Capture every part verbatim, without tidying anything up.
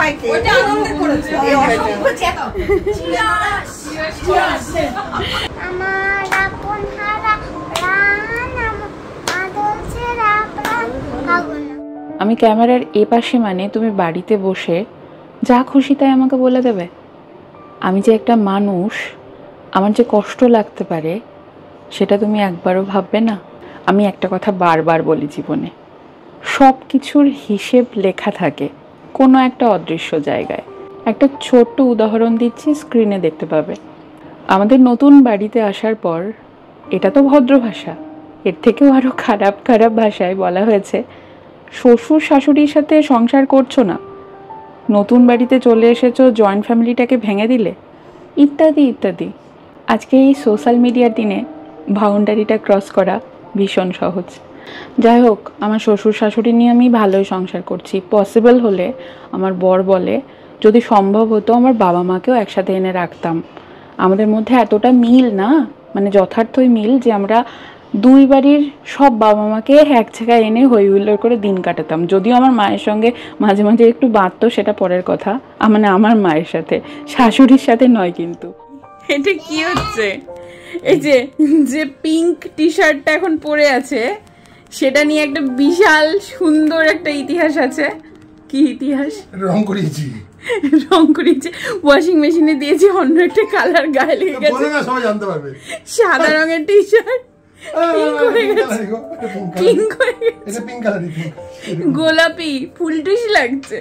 সবাইকে আমি ক্যামেরার এ পাশে মানে তুমি বাড়িতে বসে যা খুশি তাই আমাকে বলে দেবে? আমি যে একটা মানুষ, আমার যে কষ্ট লাগতে পারে সেটা তুমি একবারও ভাববে না? আমি একটা কথা বারবার বলি জীবনে, সব কিছুর হিসেব লেখা থাকে কোনো একটা অদৃশ্য জায়গায়। একটা ছোট্ট উদাহরণ দিচ্ছি, স্ক্রিনে দেখতে পাবে। আমাদের নতুন বাড়িতে আসার পর, এটা তো ভদ্র ভাষা, এর থেকেও আরও খারাপ খারাপ ভাষায় বলা হয়েছে শ্বশুর শাশুড়ির সাথে সংসার করছো না, নতুন বাড়িতে চলে এসেছো, জয়েন্ট ফ্যামিলিটাকে ভেঙে দিলে, ইত্যাদি ইত্যাদি। আজকে এই সোশ্যাল মিডিয়ার দিনে বাউন্ডারিটা ক্রস করা ভীষণ সহজ। যাই হোক, আমার শ্বশুর শাশুড়ি নিয়ে আমি ভালোই সংসার করছি। পসিবল হলে আমার বর বলে যদি সম্ভব হতো আমার বাবা মাকেও একসাথে এনে রাখতাম। আমাদের মধ্যে এতটা মিল না, মানে যথার্থই মিল যে আমরা দুই বাড়ির সব বাবা মাকে এক জায়গায় এনে হই হুল্লোড় করে দিন কাটাতাম। যদিও আমার মায়ের সঙ্গে মাঝে মাঝে একটু বাঁধতো, সেটা পরের কথা, মানে আমার মায়ের সাথে, শাশুড়ির সাথে নয়। কিন্তু এটা কি হচ্ছে? এই যে যে পিঙ্ক টি শার্টটা এখন পরে আছে সেটা নিয়ে একটা বিশাল সুন্দর একটা ইতিহাস আছে। কি ইতিহাস? রং করিয়েছি রং করিয়েছি ওয়াশিং মেশিনে দিয়েছি, অন্য একটা কালার গায়ে লেগে গেছে, সবাই জানতে পারবে। সাদা রঙের টি শার্ট গোলাপি ফুলটুস লাগছে।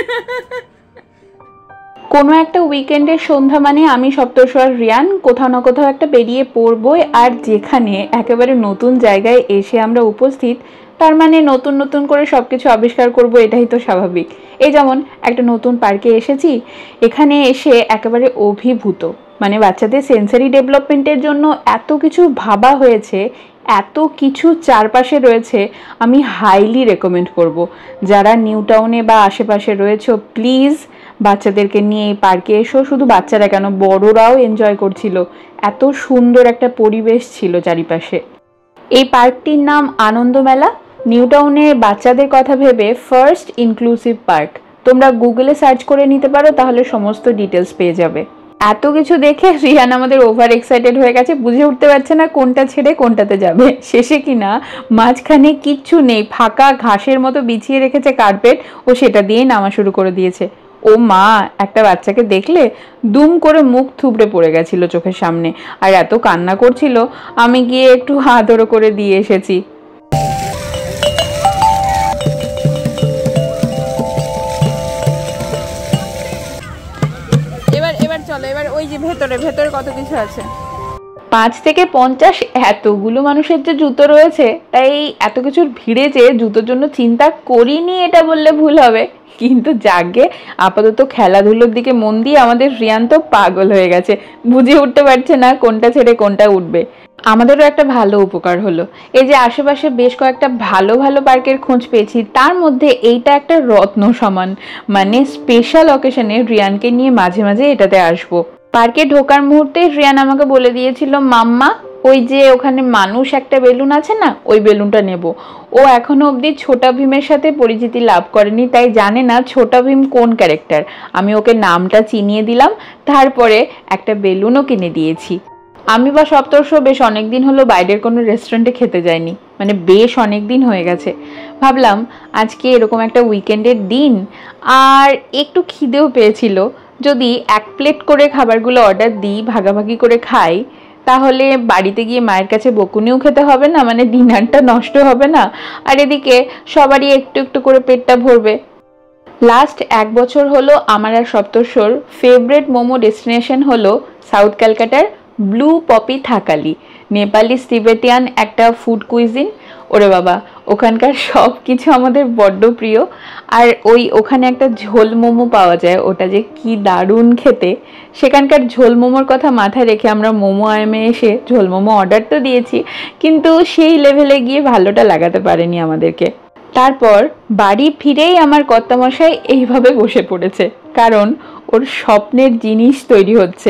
কোনো একটা উইকেন্ডের সন্ধ্যা মানে আমি সপ্তস্বর আর রিয়ান কোথাও না কোথাও একটা বেরিয়ে পড়বই। আর যেখানে একেবারে নতুন জায়গায় এসে আমরা উপস্থিত, তার মানে নতুন নতুন করে সব কিছু আবিষ্কার করব, এটাই তো স্বাভাবিক। এই যেমন একটা নতুন পার্কে এসেছি, এখানে এসে একেবারে অভিভূত। মানে বাচ্চাদের সেন্সারি ডেভেলপমেন্টের জন্য এত কিছু ভাবা হয়েছে, এত কিছু চারপাশে রয়েছে, আমি হাইলি রেকমেন্ড করব। যারা নিউ টাউনে বা আশেপাশে রয়েছে, প্লিজ বাচ্চাদেরকে নিয়ে এই পার্কে এসো। শুধু বাচ্চারা কেন, বড়রাও এনজয় করছিল, এত সুন্দর একটা পরিবেশ ছিল চারিপাশে। এই পার্কটির নাম আনন্দমেলা। নিউ টাউনে বাচ্চাদের কথা ভেবে ফার্স্ট ইনক্লুসিভ পার্ক। তোমরা গুগলে সার্চ করে নিতে পারো, তাহলে সমস্ত ডিটেলস পেয়ে যাবে। এত কিছু দেখে রিয়ান আমাদের ওভার এক্সাইটেড হয়ে গেছে, বুঝে উঠতে পারছে না কোনটা ছেড়ে কোনটাতে যাবে। শেষে কিনা মাঝখানে কিচ্ছু নেই, ফাঁকা ঘাসের মতো বিছিয়ে রেখেছে কার্পেট, ও সেটা দিয়ে নামা শুরু করে দিয়েছে। ও মা, একটা বাচ্চাকে দেখলে দুম করে মুখ থুবড়ে পড়ে গেছিল চোখের সামনে, আর এত কান্না করছিল, আমি গিয়ে একটু আদর করে দিয়ে এসেছি। এবার এবার চলো, এবার ওই যে ভেতরে ভেতরে কত কিছু আছে। পাঁচ থেকে পঞ্চাশ এতগুলো মানুষের যে জুতো রয়েছে, তাই এত কিছুর ভিড়ে যে জুতোর জন্য চিন্তা করিনি এটা বললে ভুল হবে। কিন্তু যাকে আপাতত খেলাধুলোর দিকে মন দিয়ে আমাদের রিয়ান তো পাগল হয়ে গেছে, বুঝে উঠতে পারছে না কোনটা ছেড়ে কোনটা উঠবে। আমাদেরও একটা ভালো উপকার হলো, এই যে আশেপাশে বেশ কয়েকটা ভালো ভালো পার্কের খোঁজ পেয়েছি, তার মধ্যে এইটা একটা রত্ন সমান। মানে স্পেশাল অকেশনে রিয়ানকে নিয়ে মাঝে মাঝে এটাতে আসবো। পার্কে ঢোকার মুহূর্তে রিয়ান আমাকে বলে দিয়েছিল, মাম্মা ওই যে ওখানে মানুষ একটা বেলুন আছে না, ওই বেলুনটা নেব। ও এখনো অবধি ছোটা ভীমের সাথে পরিচিতি লাভ করেনি, তাই জানে না ছোটা ভীম কোন ক্যারেক্টার। আমি ওকে নামটা চিনিয়ে দিলাম, তারপরে একটা বেলুনও কিনে দিয়েছি। আমি বা সপ্তর্ষ বেশ অনেকদিন হলো বাইরের কোনো রেস্টুরেন্টে খেতে যাইনি, মানে বেশ অনেক দিন হয়ে গেছে। ভাবলাম আজকে এরকম একটা উইকেন্ডের দিন, আর একটু খিদেও পেয়েছিল, যদি এক প্লেট করে খাবারগুলো অর্ডার দিই, ভাগাভাগি করে খাই, তাহলে বাড়িতে গিয়ে মায়ের কাছে বকুনিও খেতে হবে না, মানে ডিনারটা নষ্ট হবে না, আর এদিকে সবারই একটু একটু করে পেটটা ভরবে। লাস্ট এক বছর হলো আমার আর সপ্তর্ষর ফেভারিট মোমো ডেস্টিনেশন হলো সাউথ ক্যালকাটার blue poppy Thakali, Nepali Tibetan একটা ফুড কুইজিন। ওরে বাবা, ওখানকার সব কিছু আমাদের বড্ড প্রিয়। আর ওই ওখানে একটা ঝোল মোমো পাওয়া যায়, ওটা যে কি দারুণ খেতে। সেখানকার ঝোল মোমোর কথা মাথায় রেখে আমরা মোমো আয়ামে এসে ঝোল মোমো অর্ডার তো দিয়েছি, কিন্তু সেই লেভেলে গিয়ে ভালোটা লাগাতে পারেনি আমাদেরকে। তারপর বাড়ি ফিরেই আমার কর্তামশাই এইভাবে বসে পড়েছে, কারণ ওর স্বপ্নের জিনিস তৈরি হচ্ছে।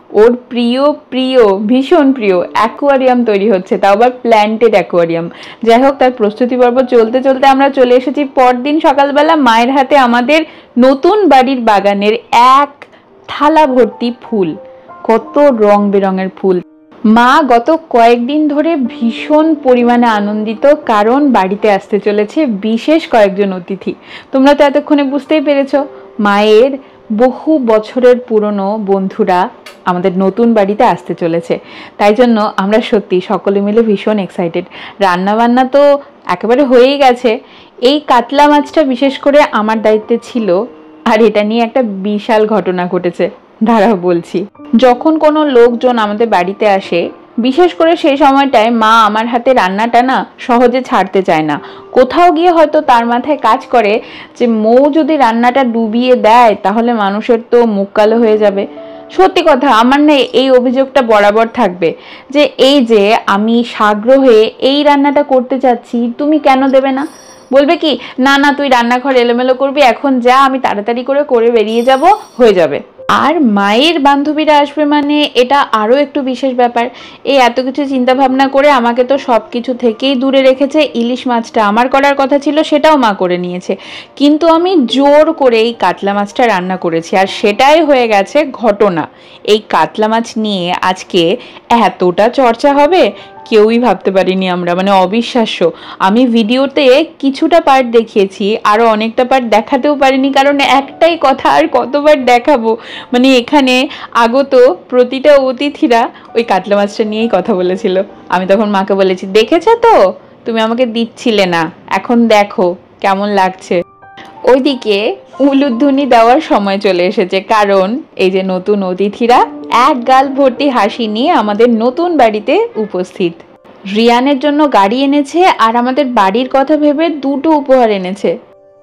ওর প্রিয় প্রিয় ভীষণ প্রিয় অ্যাকোয়ারিয়াম তৈরি হচ্ছে, তাও আবার প্ল্যান্টেড অ্যাকোয়ারিয়াম। যাই হোক, তার প্রস্তুতি পর্ব চলতে চলতে আমরা চলে এসেছি পরদিন সকালবেলা মায়ের হাতে আমাদের নতুন বাড়ির বাগানের এক থালা ভর্তি ফুল। কত রং বেরঙের ফুল। মা গত কয়েকদিন ধরে ভীষণ পরিমাণে আনন্দিত, কারণ বাড়িতে আসতে চলেছে বিশেষ কয়েকজন অতিথি। তোমরা তো এতক্ষণে বুঝতেই পেরেছ, মায়ের বহু বছরের পুরনো বন্ধুরা আমাদের নতুন বাড়িতে আসতে চলেছে। তাই জন্য আমরা সত্যি সকলে মিলে ভীষণ এক্সাইটেড। রান্নাবান্না তো একেবারে হয়েই গেছে। এই কাতলা মাছটা বিশেষ করে আমার দায়িত্বে ছিল, আর এটা নিয়ে একটা বিশাল ঘটনা ঘটেছে, দাঁড়াও বলছি। যখন কোনো লোকজন আমাদের বাড়িতে আসে, বিশেষ করে সেই সময়টায় মা আমার হাতে রান্নাটা না সহজে ছাড়তে চায় না। কোথাও গিয়ে হয়তো তার মাথায় কাজ করে যে মৌ যদি রান্নাটা ডুবিয়ে দেয় তাহলে মানুষের তো মুখ কালো হয়ে যাবে। সত্যি কথা, আমার না এই অভিযোগটা বরাবর থাকবে যে এই যে আমি সাগ্রহে এই রান্নাটা করতে চাচ্ছি, তুমি কেন দেবে না? বলবে কি, না না তুই রান্নাঘর এলোমেলো করবি, এখন যা, আমি তাড়াতাড়ি করে করে বেরিয়ে যাব, হয়ে যাবে। আর মায়ের বান্ধবীরা আসবে মানে এটা আরও একটু বিশেষ ব্যাপার। এই এত কিছু চিন্তা ভাবনা করে আমাকে তো সব কিছু থেকেই দূরে রেখেছে। ইলিশ মাছটা আমার করার কথা ছিল, সেটাও মা করে নিয়েছে, কিন্তু আমি জোর করে এই কাতলা মাছটা রান্না করেছি, আর সেটাই হয়ে গেছে ঘটনা। এই কাতলা মাছ নিয়ে আজকে এতটা চর্চা হবে কেউই ভাবতে পারিনি আমরা, মানে অবিশ্বাস্য। আমি ভিডিওতে কিছুটা পার্ট দেখিয়েছি, আরও অনেকটা পার্ট দেখাতেও পারিনি, কারণ একটাই কথা আর কতবার দেখাবো। মানে এখানে আগত প্রতিটা অতিথিরা ওই কাতলা মাছটা নিয়েই কথা বলেছিল। আমি তখন মাকে বলেছি, দেখেছো তো, তুমি আমাকে দিচ্ছিলে না, এখন দেখো কেমন লাগছে। ওইদিকে উলুধ্বনি দেওয়ার সময় চলে এসেছে, কারণ এই যে নতুন অতিথিরা এক গাল ভর্তি হাসি নিয়ে আমাদের নতুন বাড়িতে উপস্থিত। রিয়ানের জন্য গাড়ি এনেছে, আর আমাদের বাড়ির কথা ভেবে দুটো উপহার এনেছে।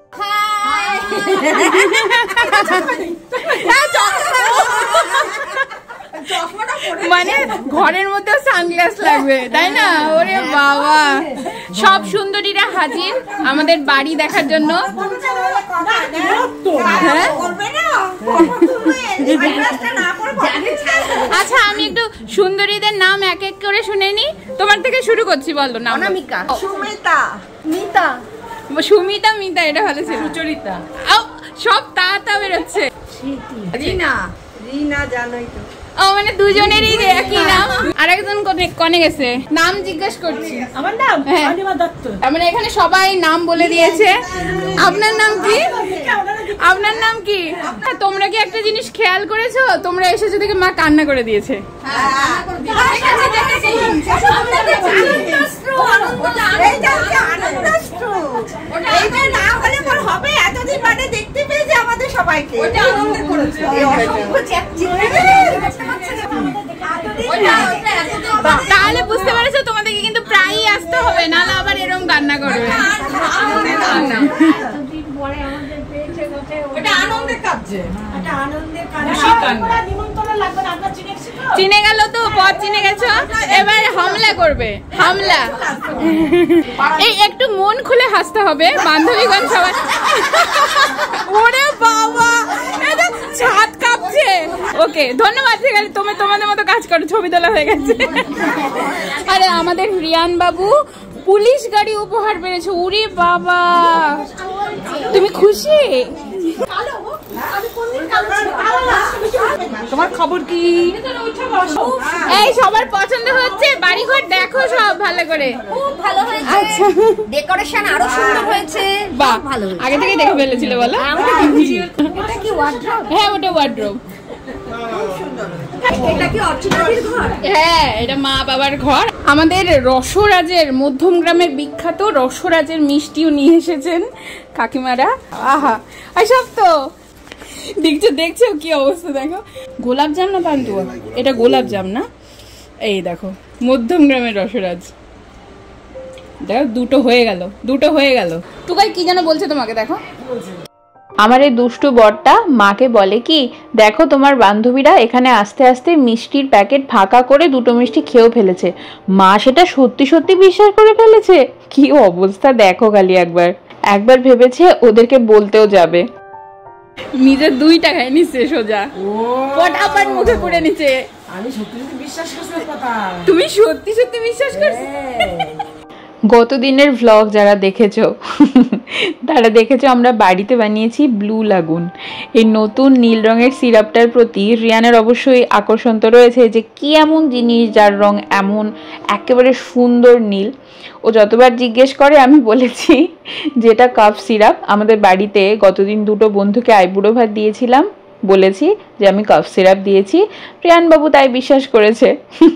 মানে ঘরের মধ্যে সানগ্লাস লাগবে, তাই না? ওরে বাবা, সব সুন্দরীরা হাজির আমাদের বাড়ি দেখার জন্য। আচ্ছা, আমি একটু সুন্দরীদের নাম এক এক করে শুনে নি। তোমার থেকে শুরু করছি, বলো নাম। অনামিকা, সুমিতা, মিতা, সুমিতা, মিতা, এটা ভালো ছিল। সুচরিতা, সব তা তা বেরোচ্ছে। রিনা, রিনা জানোই তো। ও মানে দুজনেরই একই নাম। আর একজন কনে গেছে, নাম জিজ্ঞেস করছি। আমার নাম অনিমা দত্ত। মানে এখানে সবাই নাম বলে দিয়েছে। আপনার নাম কি? আপনার নাম কি? তোমরা কি একটা জিনিস খেয়াল করেছো? তোমরা এসেছো দেখে মা কান্না করে দিয়েছে। তাহলে বুঝতে পেরেছো তোমাদেরকে কিন্তু প্রায়ই আসতে হবে, নাহলে আবার এরকম কান্না করবে। চিনে গেল তো, পথ চিনে গেছো, এবার হামলা করবে, হামলা। এই একটু মন খুলে হাসতে হবে, বান্ধবীগণ সবাই। ওরে বাবা, এটা ছাদ কাঁপছে। ওকে, ধন্যবাদ। ঠিক আছে, তুমি তোমাদের মতো কাজ করো, ছবি তোলা হয়ে গেছে। আরে আমাদের রিয়ান বাবু পুলিশ গাড়ি উপহার পেয়েছে। উরে বাবা, তুমি খুশি? তোমার খবর কি? এই সবার পছন্দ হচ্ছে, বাড়িঘর দেখো সব ভালো করে। খুব ভালো হয়েছে। আচ্ছা, ডেকোরেশন আরো সুন্দর হয়েছে। বাহ, ভালো হয়েছে। আগে থেকে দেখে ফেলেছিল বলো? এটা কি ওয়ার্ড্রোব? হ্যাঁ, ওটা ওয়ার্ড্রোব। এটা কি অর্চনাদির ঘর? হ্যাঁ, এটা মা বাবার ঘর। আমাদের রসরাজের, মধ্যম গ্রামের বিখ্যাত রসরাজের মিষ্টিও নিয়ে এসেছেন কাকিমারা। আহা, এসব তো দেখছো দেখছো কি অবস্থা, দেখো। গোলাপ জাম না পান্তুয়া? এটা গোলাপ জাম না, এই দেখো মধ্যম গ্রামের রসরাজ। দেখো দুটো হয়ে গেল, দুটো হয়ে গেল। টুকাই কি যেন বলছে তোমাকে, দেখো। আমার এই দুষ্টু বরটা মাকে বলে কি, দেখো তোমার বান্ধবীরা এখানে আস্তে আস্তে মিষ্টির প্যাকেট ফাঁকা করে দুটো মিষ্টি খেয়েও ফেলেছে। মা সেটা সত্যি সত্যি বিশ্বাস করে ফেলেছে। কি অবস্থা দেখো খালি একবার। একবার ভেবেছে ওদেরকে বলতেও যাবে। নিজের দুই টাকায় নিচ্ছে সোজা, ফটাফট মুখে করে নিচ্ছে। আমি সত্যি সত্যি বিশ্বাস করছি কথা। তুমি সত্যি সত্যি বিশ্বাস করছো? গত দিনের ভ্লগ যারা দেখেছো তারা দেখেছো আমরা বাড়িতে বানিয়েছি ব্লু লাগুন। এই নতুন নীল রঙের সিরাপটার প্রতি রিয়ানের অবশ্যই আকর্ষণ তো রয়েছে, যে কি এমন জিনিস যার রং এমন একেবারে সুন্দর নীল। ও যতবার জিজ্ঞেস করে আমি বলেছি যেটা কাপ সিরাপ। আমাদের বাড়িতে গতদিন দুটো বন্ধুকে আইবুড়ো ভাত দিয়েছিলাম, বলেছি যে আমি কাপ সিরাপ দিয়েছি, প্রিয়ানবাবু তাই বিশ্বাস করেছে।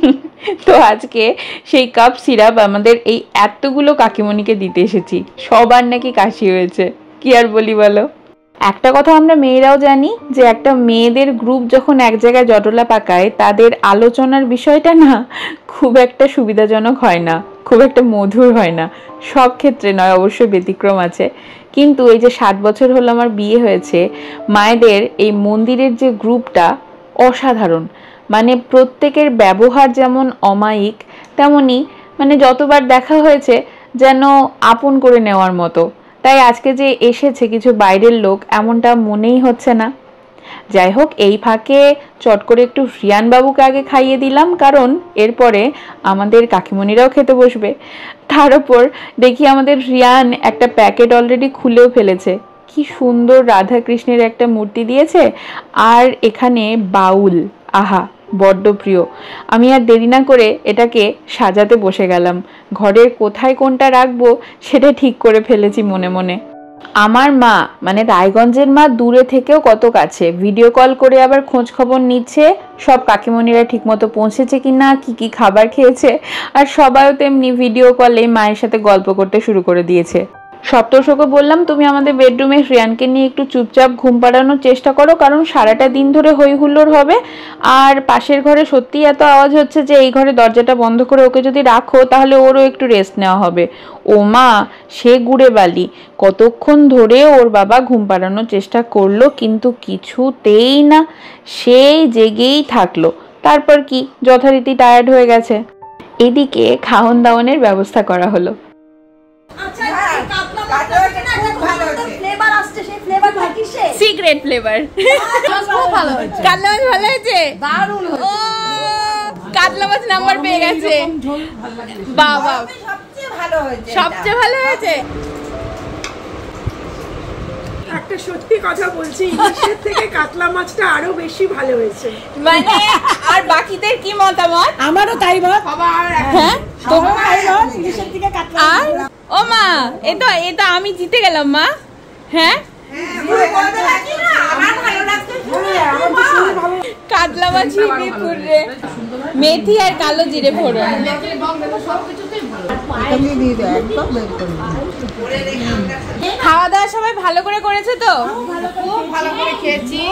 তো আজকে সেই কাপ সিরাপ আমাদের এই এতগুলো কাকিমণিকে দিতে এসেছি। সবার নাকি কাশি হয়েছে, কি আর বলি বলো। একটা কথা আমরা মেয়েরাও জানি যে একটা মেয়েদের গ্রুপ যখন এক জায়গায় জটলা পাকায় তাদের আলোচনার বিষয়টা না খুব একটা সুবিধাজনক হয় না, খুব একটা মধুর হয় না। সব ক্ষেত্রে নয়, অবশ্যই ব্যতিক্রম আছে। কিন্তু এই যে সাত বছর হলো আমার বিয়ে হয়েছে, মায়েদের এই মন্দিরের যে গ্রুপটা অসাধারণ। মানে প্রত্যেকের ব্যবহার যেমন অমায়িক, তেমনি মানে যতবার দেখা হয়েছে যেন আপন করে নেওয়ার মতো। তাই আজকে যে এসেছে কিছু বাইরের লোক এমনটা মনেই হচ্ছে না। যাই হোক, এই ফাঁকে চট করে একটু রিয়ান বাবুকে আগে খাইয়ে দিলাম, কারণ এরপরে আমাদের কাকিমণিরাও খেতে বসবে। তার উপর দেখি আমাদের রিয়ান একটা প্যাকেট অলরেডি খুলেও ফেলেছে। কি সুন্দর রাধা কৃষ্ণের একটা মূর্তি দিয়েছে, আর এখানে বাউল, আহা বড্ড প্রিয়। আমি আর দেরি না করে এটাকে সাজাতে বসে গেলাম। ঘরের কোথায় কোনটা রাখবো সেটা ঠিক করে ফেলেছি মনে মনে। আমার মা মানে রায়গঞ্জের মা দূরে থেকেও কত কাছে, ভিডিও কল করে আবার খোঁজ খবর নিচ্ছে সব কাকিমণিরা ঠিকমতো পৌঁছেছে কিনা, কি কি খাবার খেয়েছে। আর সবাইও তেমনি ভিডিও কলে মায়ের সাথে গল্প করতে শুরু করে দিয়েছে। সপ্তর্ষকে বললাম তুমি আমাদের বেডরুমে রিয়ানকে নিয়ে একটু চুপচাপ ঘুম পাড়ানোর চেষ্টা করো, কারণ সারাটা দিন ধরে হই হুল্লোড় হবে। আর পাশের ঘরে সত্যিই এত আওয়াজ হচ্ছে যে এই ঘরে দরজাটা বন্ধ করে ওকে যদি রাখো তাহলে ওরও একটু রেস্ট নেওয়া হবে। ও মা সে গুড়ে বালি, কতক্ষণ ধরে ওর বাবা ঘুম পাড়ানোর চেষ্টা করলো কিন্তু কিছুতেই না, সেই জেগেই থাকলো। তারপর কি যথারীতি টায়ার্ড হয়ে গেছে। এদিকে খাওন দাওয়ানের ব্যবস্থা করা হলো। সিক্রেট ফ্লেভার, ভালো হয়েছে। কাতলা মাছ ভালো হয়েছে, দারুণ হয়েছে। ও কাতলা মাছ নাম্বার পেয়ে গেছে, বাবা সবচেয়ে ভালো হয়েছে, সবচেয়ে ভালো হয়েছে। একটা সত্যি কথা বলছি, ইলিশের থেকে কাতলা মাছটা আরো বেশি ভালো হয়েছে। মানে আর বাকিদের কি মতামত? আমারও তাই মত। হ্যাঁ তোমার তাই মত, ইলিশের থেকে কাতলা। আর ও মা এটা এটা আমি জিতে গেলাম মা। হ্যাঁ কাতলা মাছ মেথি আর কালো জিরে ফোড়ন। খাওয়া দাওয়া সবাই ভালো করে করেছে তো? ভালো করে খেয়েছি।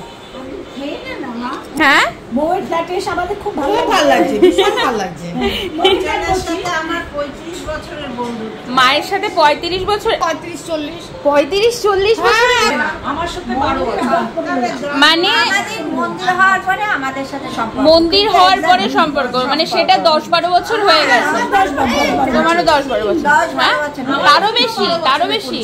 হ্যাঁ বউয়ের ফ্ল্যাটে এসে আমাদের খুব ভালো ভালো লাগছে, ভীষণ ভালো লাগছে। আমার পঁয়ত্রিশ বছরের বন্ধু, মায়ের সাথে পঁয়ত্রিশ বছর, পঁয়ত্রিশ চল্লিশ পঁয়ত্রিশ চল্লিশ বছর, আমার সাথে বারো বছর। মানে মন্দির হওয়ার পরে আমাদের সাথে সম্পর্ক, মন্দির হওয়ার পরে সম্পর্ক, মানে সেটা দশ বারো বছর হয়ে গেছে। তোমারও দশ বারো বছর, হ্যাঁ তারও বেশি, তারও বেশি।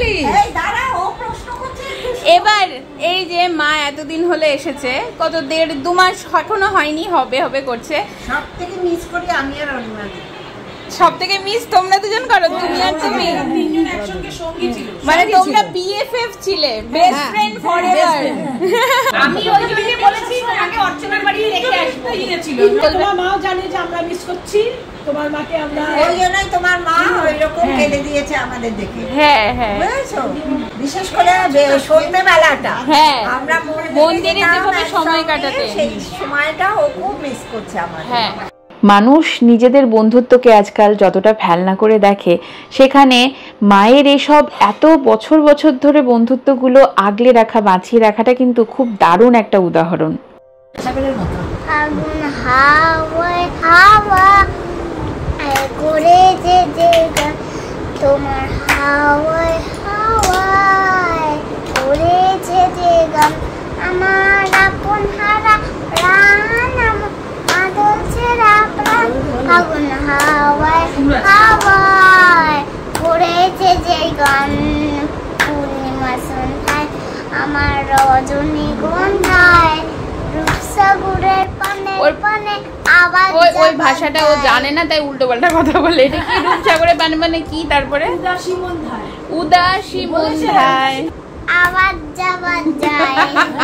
এবার এই যে মা এতদিন হলে এসেছে, কত দেড় দু মাস এখনো হয়নি, হবে হবে করছে। সব থেকে মিস করি আমি আর অনিমা। সব থেকে মিস তোমরা দুজন করো, তুমি আর তুমি মানে তোমরা বিএফএফ ছিলে, বেস্ট ফ্রেন্ড ফরএভার। আমি ওই জন্যই বলেছি তোমাকে অর্চনার বাড়ি রেখে আসবো, তোমার মাও জানে যে আমরা মিস করছি তোমার মাকে। আমরা ওই জন্যই তোমার মা ওই রকম ফেলে দিয়েছে আমাদের দেখে। হ্যাঁ হ্যাঁ বুঝেছো, বিশেষ করে সন্ধ্যে বেলাটা হ্যাঁ আমরা মন্দিরে যেভাবে সময় কাটাতে, সেই সময়টা ও খুব মিস করছে আমাদের। হ্যাঁ মানুষ নিজেদের বন্ধুত্বকে আজকাল যতটা ফেলনা করে দেখে, সেখানে মায়ের এসব এত বছর বছর ধরে বন্ধুত্বগুলো আগলে রাখা, বাঁচিয়ে রাখাটা কিন্তু খুব দারুণ একটা উদাহরণ। আগুন হাওয়ায় হাওয়া করে যে যে তোমার হাওয়ায় হাওয়ায় করেছে যে গান, আমার আপন হারা প্রাণ আদল ছেড়া প্রাণ। আগুন হাওয়ায় হাওয়ায় করেছে যে গান, পূর্ণিমা সন্ধ্যায় আমার রজনী গন্ধায় রূপসাগরের পানে। পানে আবার ওই ওই ভাষাটা ও জানে না, তাই উল্টো পাল্টা কথা বলে। এটা কি রূপসাগরে পানে মানে কি? তারপরে উদাসী মন ধায়, উদাসী মন ধায় আবার যাবার যায়।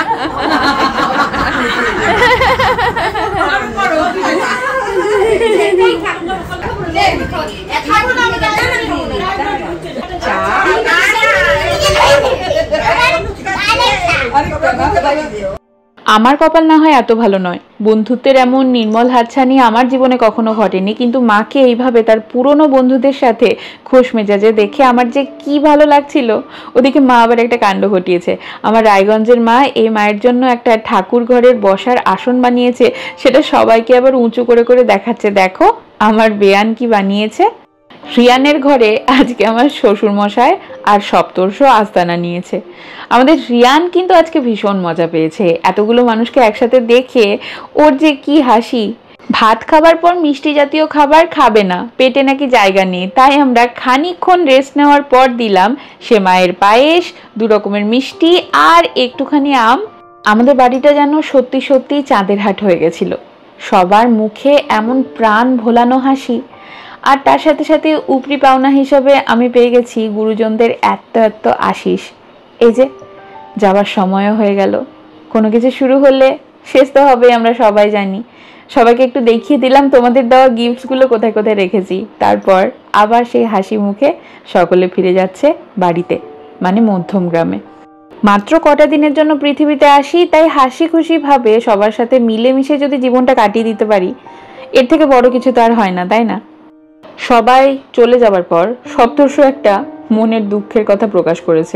আমার কপাল না হয় এত ভালো নয়, বন্ধুত্বের এমন নির্মল হাতছানি আমার জীবনে কখনো ঘটেনি, কিন্তু মাকে এইভাবে তার পুরনো বন্ধুদের সাথে খোশ মেজাজে দেখে আমার যে কি ভালো লাগছিল। ওদিকে মা আবার একটা কাণ্ড ঘটিয়েছে। আমার রায়গঞ্জের মা এই মায়ের জন্য একটা ঠাকুর ঘরের বসার আসন বানিয়েছে, সেটা সবাইকে আবার উঁচু করে করে দেখাচ্ছে, দেখো আমার বেয়ান কি বানিয়েছে। রিয়ানের ঘরে আজকে আমার শ্বশুর মশাই আর সপ্তর্ষ আস্তানা নিয়েছে। আমাদের রিয়ান কিন্তু আজকে ভীষণ মজা পেয়েছে, এতগুলো মানুষকে একসাথে দেখে ওর যে কি হাসি। ভাত খাবার পর মিষ্টি জাতীয় খাবার খাবে না, পেটে নাকি জায়গা নেই, তাই আমরা খানিকক্ষণ রেস্ট নেওয়ার পর দিলাম সেমাইয়ের পায়েস, দু রকমের মিষ্টি আর একটুখানি আম। আমাদের বাড়িটা যেন সত্যি সত্যি চাঁদের হাট হয়ে গেছিল, সবার মুখে এমন প্রাণ ভোলানো হাসি। আর তার সাথে সাথে উপরি পাওনা হিসাবে আমি পেয়ে গেছি গুরুজনদের এত এত আশিস। এই যে যাবার সময়ও হয়ে গেল, কোনো কিছু শুরু হলে শেষ তো হবে আমরা সবাই জানি। সবাইকে একটু দেখিয়ে দিলাম তোমাদের দেওয়া গিফটসগুলো কোথায় কোথায় রেখেছি, তারপর আবার সেই হাসি মুখে সকলে ফিরে যাচ্ছে বাড়িতে, মানে মধ্যম গ্রামে। মাত্র কটা দিনের জন্য পৃথিবীতে আসি, তাই হাসি খুশি ভাবে সবার সাথে মিলেমিশে যদি জীবনটা কাটিয়ে দিতে পারি, এর থেকে বড় কিছু তো আর হয় না, তাই না? সবাই চলে যাবার পর সপ্তর্ষ একটা মনের দুঃখের কথা প্রকাশ করেছে।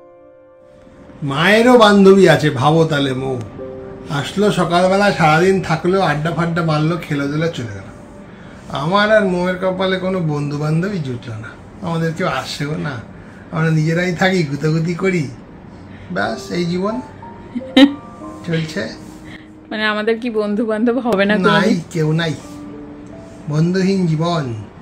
মায়েরও বান্ধবী আছে, ভাবো তাহলে। মৌ আসলো সকালবেলা, সারাদিন থাকলো, আড্ডা ফাড্ডা মারলো, খেলে দিলে চলে গেল। আমার আর মৌয়ের কপালে কোনো বন্ধু বান্ধবী জুটলো না, আমাদের কেউ আসছেও না, আমরা নিজেরাই থাকি, গুতাগুতি করি, ব্যাস এই জীবন চলছে। মানে আমাদের কি বন্ধু বান্ধব হবে না? নাই, কেউ নাই, বন্ধুহীন জীবন।